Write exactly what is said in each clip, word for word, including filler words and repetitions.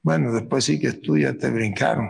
Bueno, después sí que tú ya te brincaron.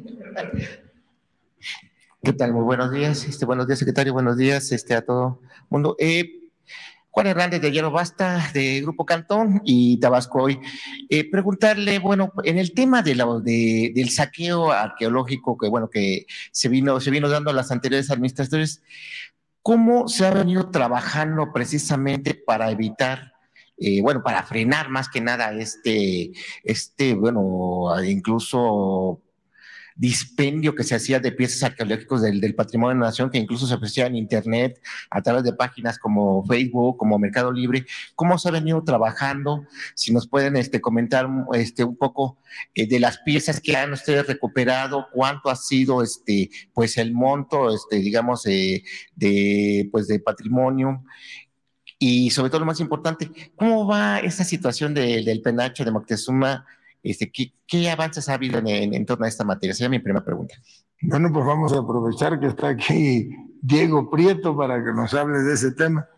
¿Qué tal? Muy buenos días. Este, buenos días, secretario. Buenos días este, a todo el mundo. Eh, Juan Hernández de Hierro Basta, de Grupo Cantón y Tabasco Hoy. Eh, preguntarle, bueno, en el tema de la, de, del saqueo arqueológico que, bueno, que se vino, se vino dando a las anteriores administraciones, ¿cómo se ha venido trabajando precisamente para evitar, eh, bueno, para frenar más que nada este, este, bueno, incluso dispendio que se hacía de piezas arqueológicas del, del patrimonio de la nación, que incluso se ofrecía en internet a través de páginas como Facebook, como Mercado Libre? ¿Cómo se ha venido trabajando? Si nos pueden este, comentar este, un poco eh, de las piezas que han ustedes recuperado, cuánto ha sido este, pues el monto, este, digamos, eh, de, pues, de patrimonio. Y sobre todo lo más importante, ¿cómo va esta situación de, del penacho de Moctezuma? Este, ¿qué, ¿Qué avances ha habido en, en, en torno a esta materia? Sería mi primera pregunta. Bueno, pues vamos a aprovechar que está aquí Diego Prieto para que nos hable de ese tema.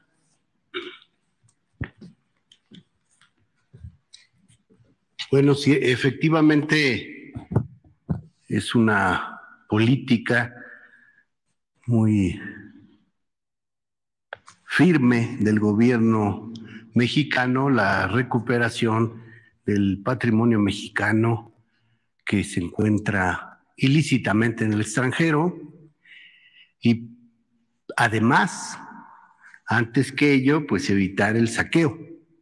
Bueno, sí, efectivamente es una política muy firme del gobierno mexicano la recuperación del patrimonio mexicano que se encuentra ilícitamente en el extranjero y además, antes que ello, pues evitar el saqueo,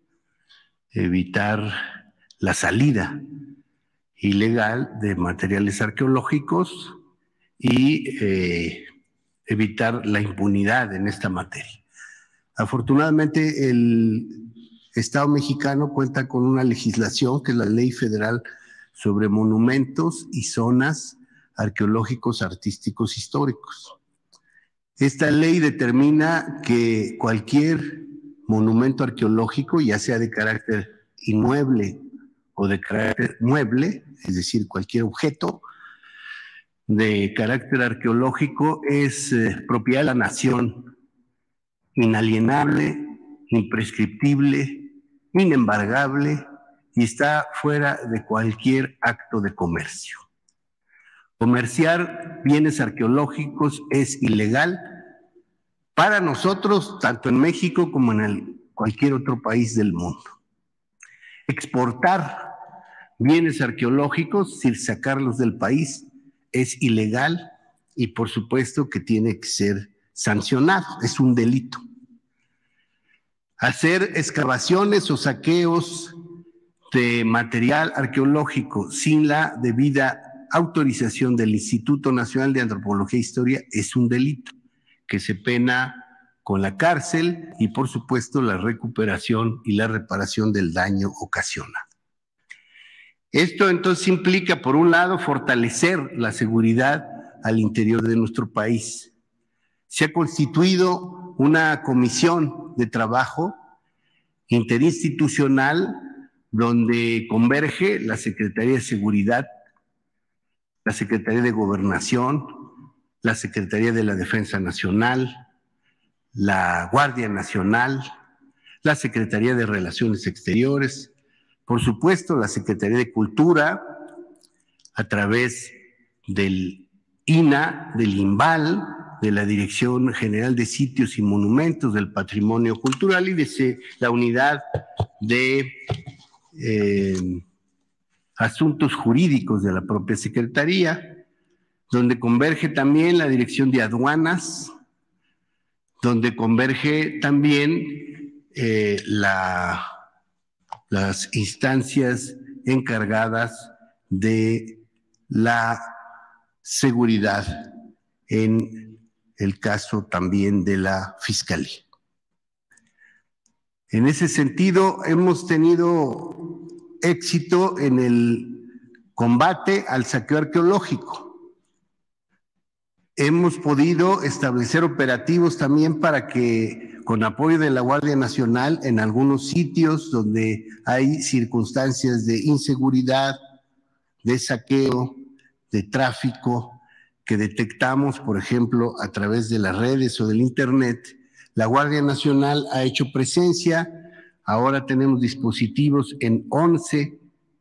evitar la salida ilegal de materiales arqueológicos y eh, evitar la impunidad en esta materia. Afortunadamente, el Estado mexicano cuenta con una legislación que es la Ley Federal sobre Monumentos y Zonas Arqueológicos, Artísticos, Históricos. Esta ley determina que cualquier monumento arqueológico, ya sea de carácter inmueble o de carácter mueble, es decir, cualquier objeto de carácter arqueológico, es eh, propiedad de la nación, inalienable, imprescriptible, inembargable y está fuera de cualquier acto de comercio. Comerciar bienes arqueológicos es ilegal para nosotros, tanto en México como en el, cualquier otro país del mundo. Exportar bienes arqueológicos, sin sacarlos del país, es ilegal y por supuesto que tiene que ser sancionado, es un delito. Hacer excavaciones o saqueos de material arqueológico sin la debida autorización del Instituto Nacional de Antropología e Historia es un delito que se pena con la cárcel y por supuesto la recuperación y la reparación del daño ocasionado. Esto entonces implica, por un lado, fortalecer la seguridad al interior de nuestro país. Se ha constituido una comisión de trabajo interinstitucional donde converge la Secretaría de Seguridad, la Secretaría de Gobernación, la Secretaría de la Defensa Nacional, la Guardia Nacional, la Secretaría de Relaciones Exteriores, por supuesto la Secretaría de Cultura, a través del I N A, del INVAL, de la Dirección General de Sitios y Monumentos del Patrimonio Cultural y de la Unidad de eh, Asuntos Jurídicos de la propia Secretaría, donde converge también la Dirección de Aduanas, donde converge también eh, la, las instancias encargadas de la seguridad en el caso también de la Fiscalía. En ese sentido, hemos tenido éxito en el combate al saqueo arqueológico. Hemos podido establecer operativos también para que, con apoyo de la Guardia Nacional, en algunos sitios donde hay circunstancias de inseguridad, de saqueo, de tráfico, que detectamos, por ejemplo, a través de las redes o del internet, la Guardia Nacional ha hecho presencia. Ahora tenemos dispositivos en once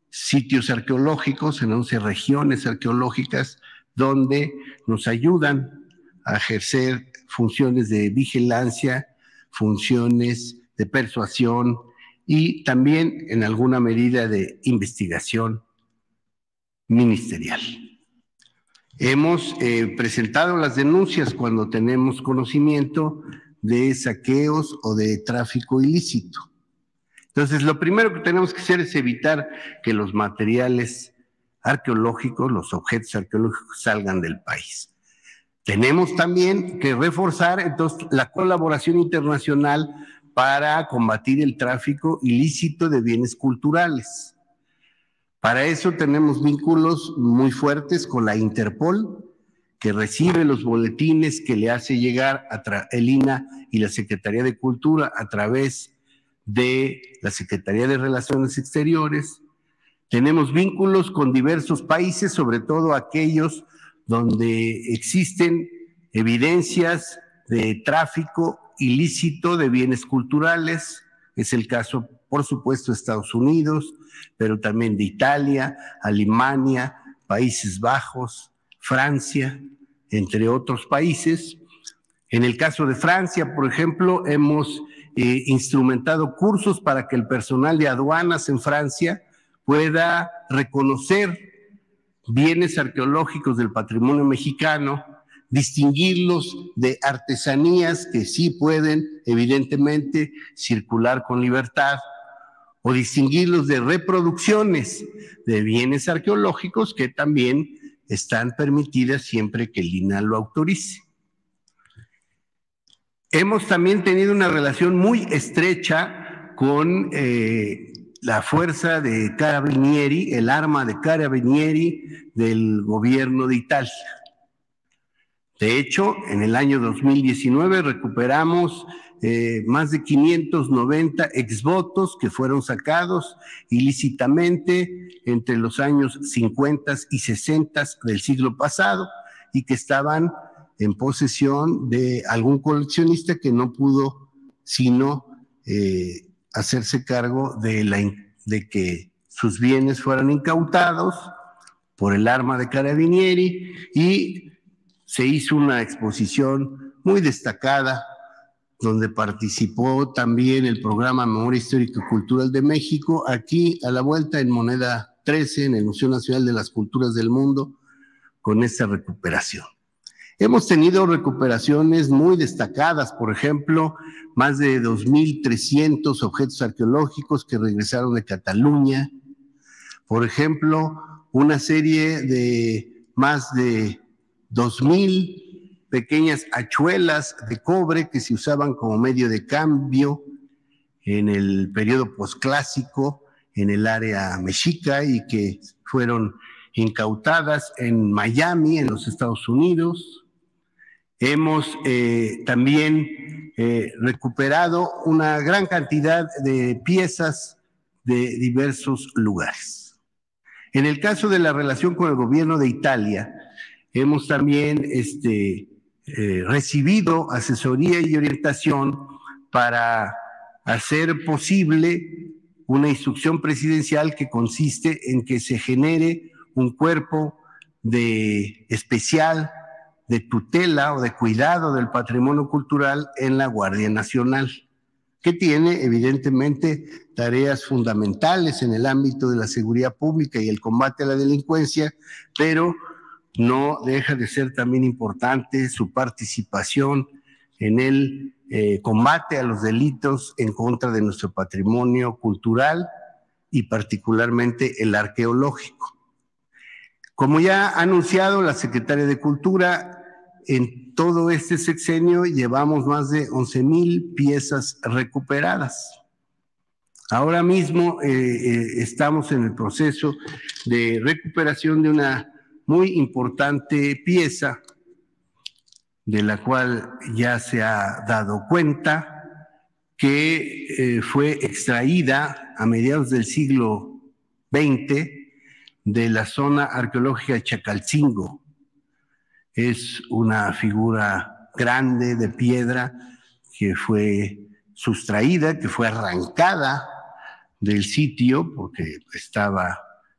sitios arqueológicos, en once regiones arqueológicas, donde nos ayudan a ejercer funciones de vigilancia, funciones de persuasión y también en alguna medida de investigación ministerial. Hemos eh, presentado las denuncias cuando tenemos conocimiento de saqueos o de tráfico ilícito. Entonces, lo primero que tenemos que hacer es evitar que los materiales arqueológicos, los objetos arqueológicos salgan del país. Tenemos también que reforzar entonces la colaboración internacional para combatir el tráfico ilícito de bienes culturales. Para eso tenemos vínculos muy fuertes con la Interpol, que recibe los boletines que le hace llegar a el I N A y la Secretaría de Cultura a través de la Secretaría de Relaciones Exteriores. Tenemos vínculos con diversos países, sobre todo aquellos donde existen evidencias de tráfico ilícito de bienes culturales. Es el caso, por supuesto, de Estados Unidos, pero también de Italia, Alemania, Países Bajos, Francia, entre otros países. En el caso de Francia, por ejemplo, hemos eh, instrumentado cursos para que el personal de aduanas en Francia pueda reconocer bienes arqueológicos del patrimonio mexicano, distinguirlos de artesanías que sí pueden, evidentemente, circular con libertad, o distinguirlos de reproducciones de bienes arqueológicos que también están permitidas siempre que el I N A lo autorice. Hemos también tenido una relación muy estrecha con eh, la fuerza de Carabinieri, el arma de Carabinieri del gobierno de Italia. De hecho, en el año dos mil diecinueve recuperamos eh, más de quinientos noventa exvotos que fueron sacados ilícitamente entre los años cincuenta y sesenta del siglo pasado y que estaban en posesión de algún coleccionista que no pudo sino eh, hacerse cargo de, la, de que sus bienes fueran incautados por el arma de Carabinieri, y se hizo una exposición muy destacada donde participó también el programa Memoria Histórica y Cultural de México, aquí a la vuelta en Moneda trece, en el Museo Nacional de las Culturas del Mundo, con esta recuperación. Hemos tenido recuperaciones muy destacadas, por ejemplo, más de dos mil trescientos objetos arqueológicos que regresaron de Cataluña, por ejemplo, una serie de más de dos mil pequeñas hachuelas de cobre que se usaban como medio de cambio en el periodo posclásico en el área mexica y que fueron incautadas en Miami, en los Estados Unidos. Hemos eh, también eh, recuperado una gran cantidad de piezas de diversos lugares. En el caso de la relación con el gobierno de Italia, hemos también este, eh, recibido asesoría y orientación para hacer posible una instrucción presidencial que consiste en que se genere un cuerpo de especial de tutela o de cuidado del patrimonio cultural en la Guardia Nacional, que tiene evidentemente tareas fundamentales en el ámbito de la seguridad pública y el combate a la delincuencia, pero no deja de ser también importante su participación en el eh, combate a los delitos en contra de nuestro patrimonio cultural y particularmente el arqueológico. Como ya ha anunciado la Secretaria de Cultura, en todo este sexenio llevamos más de once mil piezas recuperadas. Ahora mismo eh, eh, estamos en el proceso de recuperación de una muy importante pieza de la cual ya se ha dado cuenta que eh, fue extraída a mediados del siglo veinte de la zona arqueológica de Chacalcingo. Es una figura grande de piedra que fue sustraída, que fue arrancada del sitio porque estaba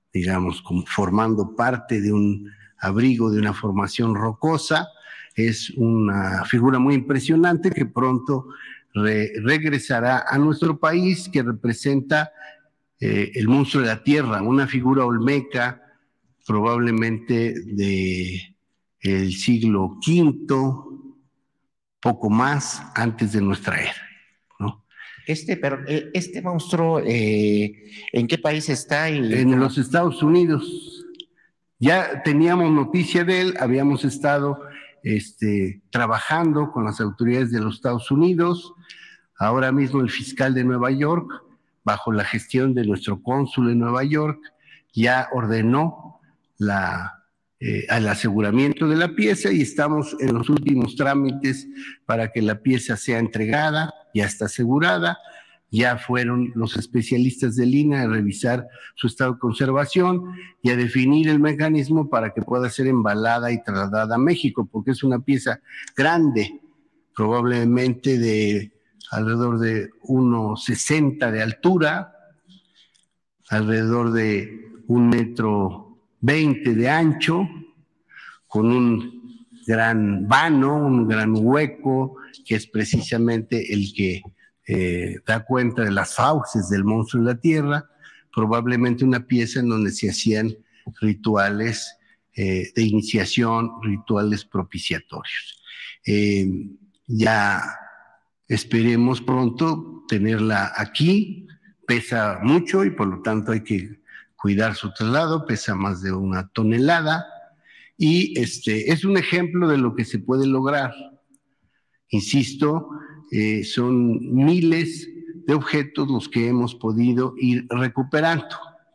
digamos, como formando parte de un abrigo de una formación rocosa. Es una figura muy impresionante que pronto re regresará a nuestro país, que representa eh, el monstruo de la tierra, una figura olmeca probablemente de el siglo quinto, poco más antes de nuestra era, ¿no? Este, pero este monstruo, eh, ¿en qué país está? Y en cómo? Los Estados Unidos. Ya teníamos noticia de él, habíamos estado este, trabajando con las autoridades de los Estados Unidos. Ahora mismo el fiscal de Nueva York, bajo la gestión de nuestro cónsul en Nueva York, ya ordenó la, eh, el aseguramiento de la pieza y estamos en los últimos trámites para que la pieza sea entregada, ya está asegurada. Ya fueron los especialistas del I N A a revisar su estado de conservación y a definir el mecanismo para que pueda ser embalada y trasladada a México, porque es una pieza grande, probablemente de alrededor de uno sesenta de altura, alrededor de un metro veinte de ancho, con un gran vano, un gran hueco, que es precisamente el que Eh, da cuenta de las fauces del monstruo de la tierra, probablemente una pieza en donde se hacían rituales eh, de iniciación, rituales propiciatorios. Eh, ya esperemos pronto tenerla aquí, pesa mucho y por lo tanto hay que cuidar su traslado, pesa más de una tonelada y este, es un ejemplo de lo que se puede lograr. Insisto, Eh, son miles de objetos los que hemos podido ir recuperando.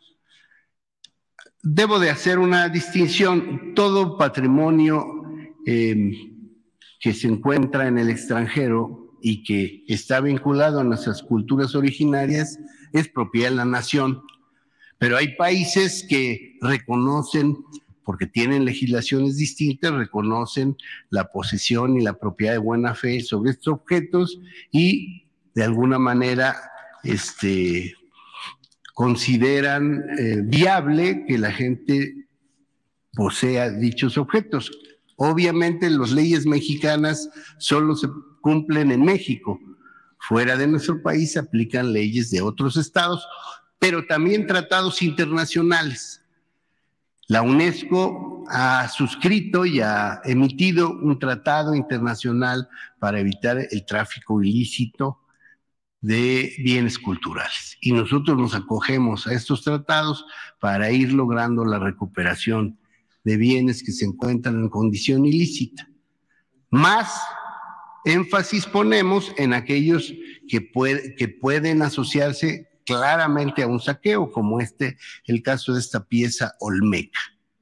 Debo de hacer una distinción. Todo patrimonio eh, que se encuentra en el extranjero y que está vinculado a nuestras culturas originarias es propiedad de la nación. Pero hay países que reconocen, porque tienen legislaciones distintas, reconocen la posesión y la propiedad de buena fe sobre estos objetos y de alguna manera este, consideran eh, viable que la gente posea dichos objetos. Obviamente las leyes mexicanas solo se cumplen en México. Fuera de nuestro país se aplican leyes de otros estados, pero también tratados internacionales. La UNESCO ha suscrito y ha emitido un tratado internacional para evitar el tráfico ilícito de bienes culturales. Y nosotros nos acogemos a estos tratados para ir logrando la recuperación de bienes que se encuentran en condición ilícita. Más énfasis ponemos en aquellos que, puede, que pueden asociarse claramente a un saqueo, como este, el caso de esta pieza olmeca.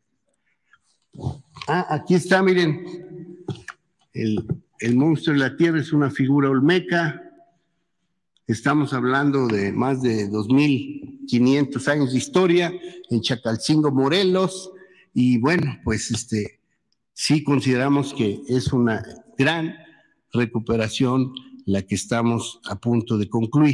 Ah, aquí está, miren, el, el monstruo de la tierra es una figura olmeca. Estamos hablando de más de dos mil quinientos años de historia en Chacalcingo, Morelos, y bueno, pues este, sí consideramos que es una gran recuperación la que estamos a punto de concluir.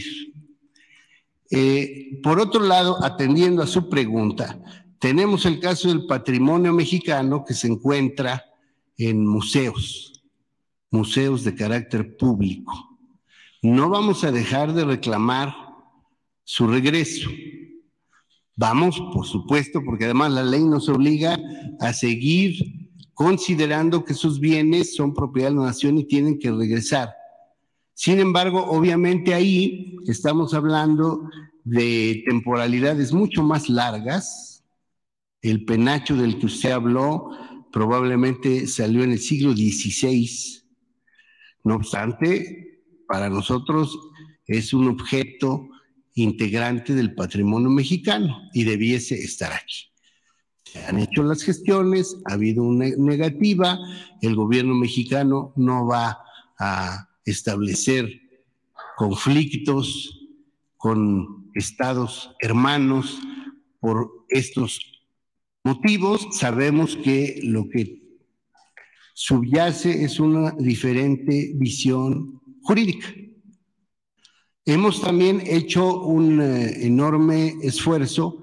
Eh, por otro lado, atendiendo a su pregunta, tenemos el caso del patrimonio mexicano que se encuentra en museos, museos de carácter público. No vamos a dejar de reclamar su regreso. Vamos, por supuesto, porque además la ley nos obliga a seguir considerando que sus bienes son propiedad de la nación y tienen que regresar. Sin embargo, obviamente ahí estamos hablando de temporalidades mucho más largas. El penacho del que usted habló probablemente salió en el siglo dieciséis. No obstante, para nosotros es un objeto integrante del patrimonio mexicano y debiese estar aquí. Se han hecho las gestiones, ha habido una negativa, el gobierno mexicano no va a establecer conflictos con estados hermanos por estos motivos. Sabemos que lo que subyace es una diferente visión jurídica. Hemos también hecho un eh, enorme esfuerzo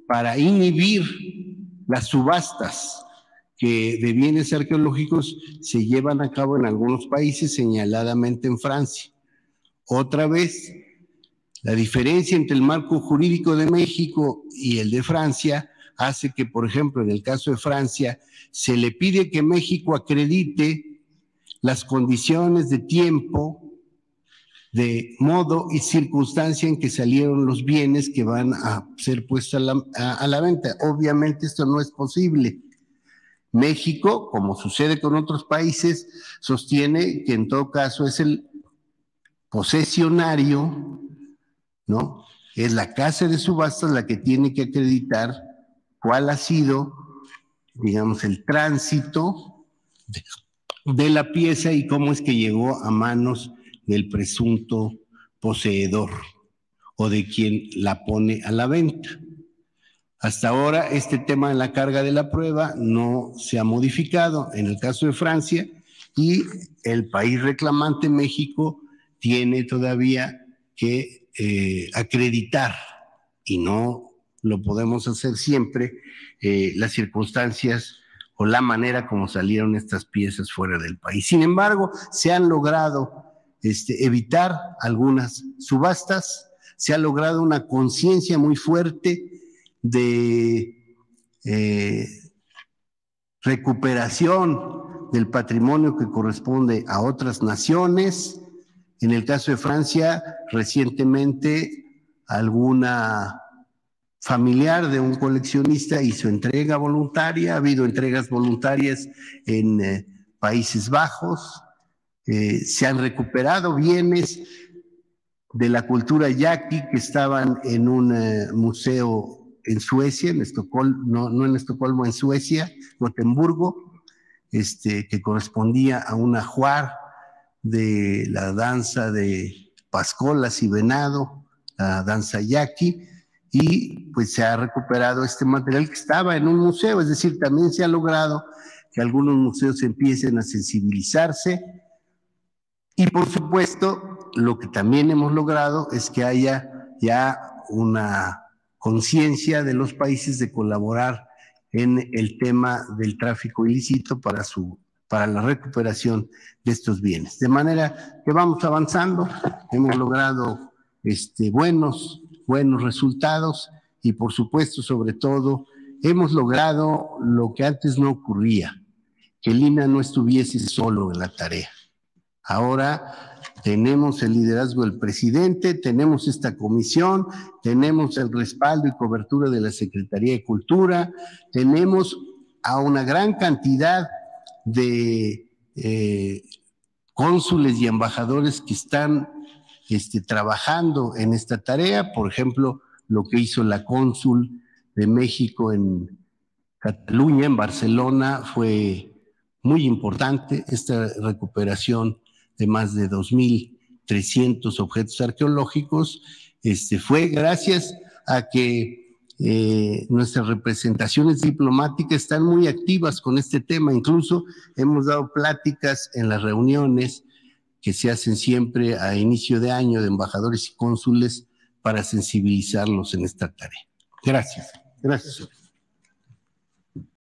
para inhibir las subastas que de bienes arqueológicos se llevan a cabo en algunos países, señaladamente en Francia. Otra vez, la diferencia entre el marco jurídico de México y el de Francia hace que, por ejemplo, en el caso de Francia, se le pide que México acredite las condiciones de tiempo, de modo y circunstancia en que salieron los bienes que van a ser puestos a la, a, a la venta. Obviamente esto no es posible. México, como sucede con otros países, sostiene que en todo caso es el posesionario, ¿no? Es la casa de subastas la que tiene que acreditar cuál ha sido, digamos, el tránsito de, de la pieza y cómo es que llegó a manos del presunto poseedor o de quien la pone a la venta. Hasta ahora este tema de la carga de la prueba no se ha modificado en el caso de Francia y el país reclamante, México, tiene todavía que eh, acreditar, y no lo podemos hacer siempre, eh, las circunstancias o la manera como salieron estas piezas fuera del país. Sin embargo, se han logrado este, evitar algunas subastas, se ha logrado una conciencia muy fuerte de eh, recuperación del patrimonio que corresponde a otras naciones. En el caso de Francia, recientemente alguna familiar de un coleccionista hizo entrega voluntaria, ha habido entregas voluntarias en eh, Países Bajos, eh, se han recuperado bienes de la cultura yaqui que estaban en un eh, museo en Suecia, en Estocolmo, no, no en Estocolmo, en Suecia, Gotemburgo, este, que correspondía a un ajuar de la danza de pascolas y venado, la danza yaqui, y pues se ha recuperado este material que estaba en un museo, es decir, también se ha logrado que algunos museos empiecen a sensibilizarse y por supuesto lo que también hemos logrado es que haya ya una conciencia de los países de colaborar en el tema del tráfico ilícito para su para la recuperación de estos bienes. De manera que vamos avanzando, hemos logrado este, buenos, buenos resultados y por supuesto, sobre todo, hemos logrado lo que antes no ocurría, que el I N A no estuviese solo en la tarea. Ahora tenemos el liderazgo del presidente, tenemos esta comisión, tenemos el respaldo y cobertura de la Secretaría de Cultura, tenemos a una gran cantidad de eh, cónsules y embajadores que están este, trabajando en esta tarea. Por ejemplo, lo que hizo la cónsul de México en Cataluña, en Barcelona, fue muy importante. Esta recuperación de más de dos mil trescientos objetos arqueológicos este, fue gracias a que Eh, nuestras representaciones diplomáticas están muy activas con este tema. Incluso hemos dado pláticas en las reuniones que se hacen siempre a inicio de año de embajadores y cónsules para sensibilizarlos en esta tarea. Gracias. Gracias.